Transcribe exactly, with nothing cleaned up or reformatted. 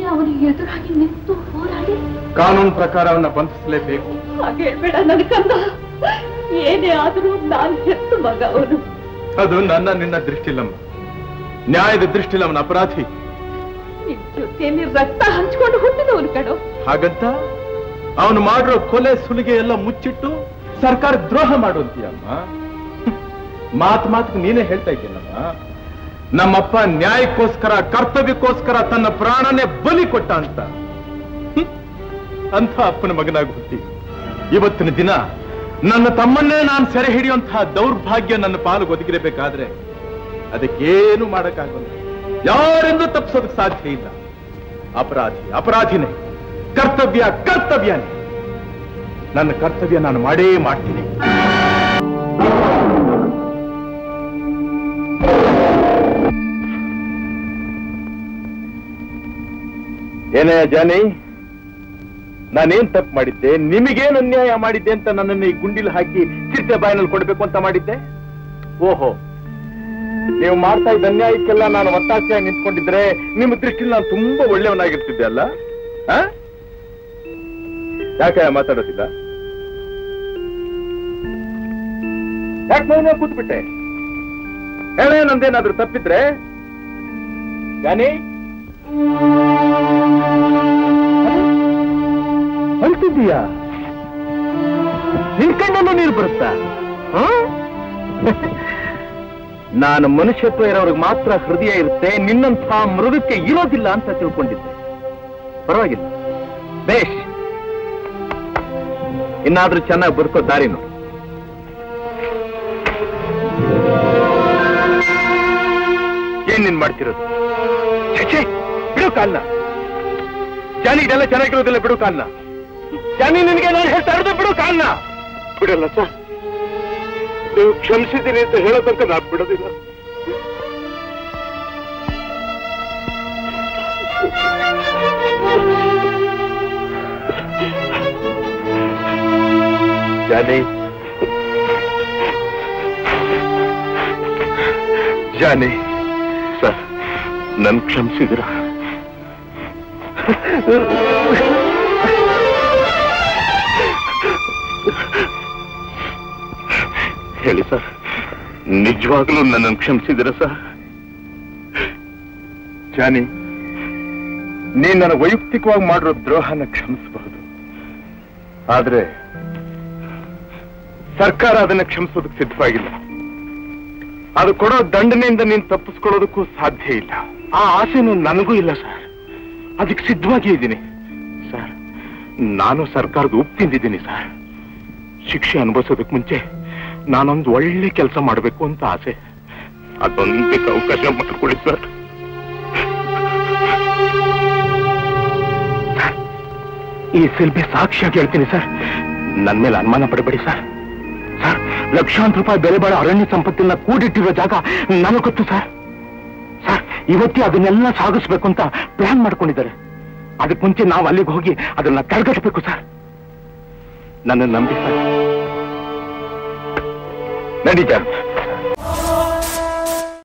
ಅವನಿಗೆ ಎದುರಾಗಿ ನಿಂತು ಹೋರಾಡಿ ಕಾನೂನು ಪ್ರಕಾರ ಅವನ್ನ ಬಂಧಿಸಲೇಬೇಕು. ಹಾಗೆ ಹೇಳ್ಬೇಡ ನನ್ನ ಕಂದ. ಏನೇ ಆದರೂ ನಾನು ಹೆತ್ತು ಮಗ ಅವನು. ಅದು ನನ್ನ ನಿನ್ನ ದೃಷ್ಟಿಲಮ್ಮ, ನ್ಯಾಯದ ದೃಷ್ಟಿಲ ಅವನ ಅಪರಾಧಿ. ನಿನ್ ಜೊತೆಯಲ್ಲಿ ರಕ್ತ ಹಂಚ್ಕೊಂಡು ಹುಟ್ಟಿದವನು ಕಣೋ. ಹಾಗಂತ ಅವನು ಮಾಡಿರೋ ಕೊಲೆ ಸುಲಿಗೆ ಎಲ್ಲ ಮುಚ್ಚಿಟ್ಟು ಸರ್ಕಾರ ದ್ರೋಹ ಮಾಡುವಂತೀಯಮ್ಮ. ಮಾತು ಮಾತು ನೀನೇ ಹೇಳ್ತಾ ಇದ್ದೀನಮ್ಮ. ನಮ್ಮಪ್ಪ ನ್ಯಾಯಕ್ಕೋಸ್ಕರ ಕರ್ತವ್ಯಕ್ಕೋಸ್ಕರ ತನ್ನ ಪ್ರಾಣನೇ ಬಲಿ ಕೊಟ್ಟ ಅಂತ. ಅಂಥ ಅಪ್ಪನ ಮಗನಾಗಿ ಹುಟ್ಟಿ ಇವತ್ತಿನ ದಿನ ನನ್ನ ತಮ್ಮನ್ನೇ ನಾನು ಸೆರೆ ಹಿಡಿಯುವಂತಹ ದೌರ್ಭಾಗ್ಯ ನನ್ನ ಪಾಲು ಒದಗಿರಬೇಕಾದ್ರೆ ಅದಕ್ಕೇನು ಮಾಡಕ್ಕಾಗಲ್ಲ. ಯಾರೆಂದೂ ತಪ್ಪಿಸೋದಕ್ಕೆ ಸಾಧ್ಯ ಇಲ್ಲ. ಅಪರಾಧಿ ಅಪರಾಧಿನೇ, ಕರ್ತವ್ಯ ಕರ್ತವ್ಯನೇ. ನನ್ನ ಕರ್ತವ್ಯ ನಾನು ಮಾಡೇ ಮಾಡ್ತೀನಿ. ಏನಯ್ಯ ಜಾನಿ, ನಾನೇನ್ ತಪ್ಪು ಮಾಡಿದ್ದೆ? ನಿಮಗೇನು ಅನ್ಯಾಯ ಮಾಡಿದ್ದೆ ಅಂತ ನನ್ನನ್ನು ಈ ಗುಂಡಿಲ್ ಹಾಕಿ ಚಿರತೆ ಬಾಯಿನಲ್ಲಿ ಕೊಡ್ಬೇಕು ಅಂತ ಮಾಡಿದ್ದೆ? ಓಹೋ, ನೀವು ಮಾಡ್ತಾ ಇದ್ದ ಅನ್ಯಾಯಕ್ಕೆಲ್ಲ ನಾನು ಒತ್ತಾಸೆಯಾಗಿ ನಿಂತ್ಕೊಂಡಿದ್ರೆ ನಿಮ್ಮ ದೃಷ್ಟಿಲಿ ನಾನು ತುಂಬಾ ಒಳ್ಳೆಯವನಾಗಿರ್ತಿದ್ದೆ ಅಲ್ಲ? ಯಾಕೆ ಮಾತಾಡೋದಿಲ್ಲ? ಯಾಕೆ ಮೌನ ಕೂತ್ಬಿಟ್ಟೆ? ಹೇಳೇ, ನಂದೇನಾದ್ರೂ ತಪ್ಪಿದ್ರೆ? ಜಾನಿ ಅಳ್ತಿದ್ದೀಯಾ? ನಿನ್ ಕಣ್ಣಲ್ಲೂ ನೀರು ಬರುತ್ತಾ? ನಾನು ಮನುಷ್ಯತ್ವ ಇರೋರಿಗೆ ಮಾತ್ರ ಹೃದಯ ಇರುತ್ತೆ, ನಿನ್ನಂಥ ಮೃಗಕ್ಕೆ ಇರೋದಿಲ್ಲ ಅಂತ ತಿಳ್ಕೊಂಡಿದ್ದೆ. ಪರವಾಗಿಲ್ಲ, ಬೇಷ್. ಇನ್ನಾದ್ರೂ ಚೆನ್ನಾಗಿ ಬದುಕೋ ದಾರಿ ನೋಡಿ. ಏನ್ ನೀನ್ ಮಾಡ್ತಿರೋದು? ಬಿಡು ಕಾಲ್ನ. ಜಾನಿ, ಇದೆಲ್ಲ ಚೆನ್ನಾಗಿರೋದಿಲ್ಲ, ಬಿಡು ಕಾಲ್ನ. ಜಾನಿ, ನಿನಗೆ ನಾನು ಹೇಳ್ತಾ ಇರೋದು ಬಿಡು ಕಾಲ್ನ. ಬಿಡಲ್ಲ ಸರ್, ನೀವು ಕ್ಷಮಿಸಿದ್ದೀನಿ ಅಂತ ಹೇಳೋ ತನಕ ನಾನು ಬಿಡೋದಿಲ್ಲ. ಜಾನಿ, ಜಾನಿ ಸರ್, ನನ್ ಕ್ಷಮಿಸಿದ್ರ? ಹೇಳಿ ಸರ್, ನಿಜವಾಗ್ಲೂ ನನ್ನನ್ನು ಕ್ಷಮಿಸಿದಿರ ಸರ್? ಜಾನಿ, ನೀನ್ ನನ್ನ ವೈಯಕ್ತಿಕವಾಗಿ ಮಾಡಿರೋ ದ್ರೋಹನ ಕ್ಷಮಿಸಬಹುದು, ಆದ್ರೆ ಸರ್ಕಾರ ಅದನ್ನ ಕ್ಷಮಿಸೋದಕ್ಕೆ ಸಿದ್ಧವಾಗಿಲ್ಲ. ಅದು ಕೊಡೋ ದಂಡನೆಯಿಂದ ನೀನ್ ತಪ್ಪಿಸ್ಕೊಳ್ಳೋದಕ್ಕೂ ಸಾಧ್ಯ ಇಲ್ಲ. ಆ ಆಸೆನೂ ನನಗೂ ಇಲ್ಲ ಸರ್. ಅದಕ್ಕೆ ಸಿದ್ಧವಾಗಿ ಇದ್ದೀನಿ ಸರ್. ನಾನು ಸರ್ಕಾರದ ಉಪ್ಪು ತಿಂದಿದ್ದೀನಿ ಸರ್. ಶಿಕ್ಷೆ ಅನುಭವಿಸೋದಕ್ಕೆ ಮುಂಚೆ ನಾನೊಂದು ಒಳ್ಳೆ ಕೆಲಸ ಮಾಡಬೇಕು ಅಂತ ಆಸೆ. ಅದೊಂದಕ್ಕೆ ಅವಕಾಶ ಮಾಡಿಕೊಡಿ ಸರ್. ಈ ಸೆಲ್ಫಿ ಸಾಕ್ಷಿಯಾಗಿ ಹೇಳ್ತೀನಿ ಸರ್, ನನ್ನ ಮೇಲೆ ಅನುಮಾನ ಪಡಬೇಡಿ ಸರ್. ಸರ್, ಲಕ್ಷಾಂತರ ರೂಪಾಯಿ ಬೆಲೆ ಬಾಳೋ ಅರಣ್ಯ ಸಂಪತ್ತಿನ ಕೂಡಿಟ್ಟಿರೋ ಜಾಗ ನನಗೆ ಗೊತ್ತು ಸರ್. ಸರ್, ಇವತ್ತೇ ಅದನ್ನೆಲ್ಲ ಸಾಗಿಸ್ಬೇಕು ಅಂತ ಪ್ಲಾನ್ ಮಾಡ್ಕೊಂಡಿದ್ದಾರೆ. ಅದಕ್ಕೆ ಮುಂಚೆ ನಾವು ಅಲ್ಲಿಗೆ ಹೋಗಿ ಅದನ್ನ ತಡೆಗಟ್ಟಬೇಕು ಸರ್. ನನ್ನ ನಂಬಿ ಸರ್. ನಡೀತಾ